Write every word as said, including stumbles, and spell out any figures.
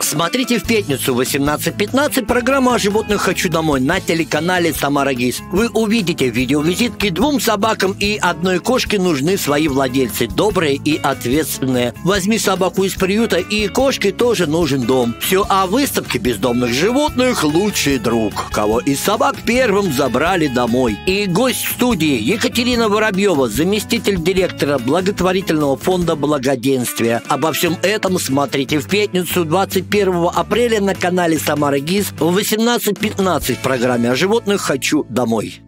Смотрите в пятницу в восемнадцать пятнадцать программу о животных «Хочу домой» на телеканале «Самара ГИС». Вы увидите видеовизитки: двум собакам и одной кошке нужны свои владельцы, добрые и ответственные. Возьми собаку из приюта, и кошке тоже нужен дом. Все о выставке бездомных животных «Лучший друг». Кого из собак первым забрали домой. И гость в студии Екатерина Воробьева, заместитель директора благотворительного фонда благоденствия. Обо всем этом смотрите в пятницу двадцать первого апреля на канале «Самара ГИС» в восемнадцать пятнадцать в программе о животных «Хочу домой».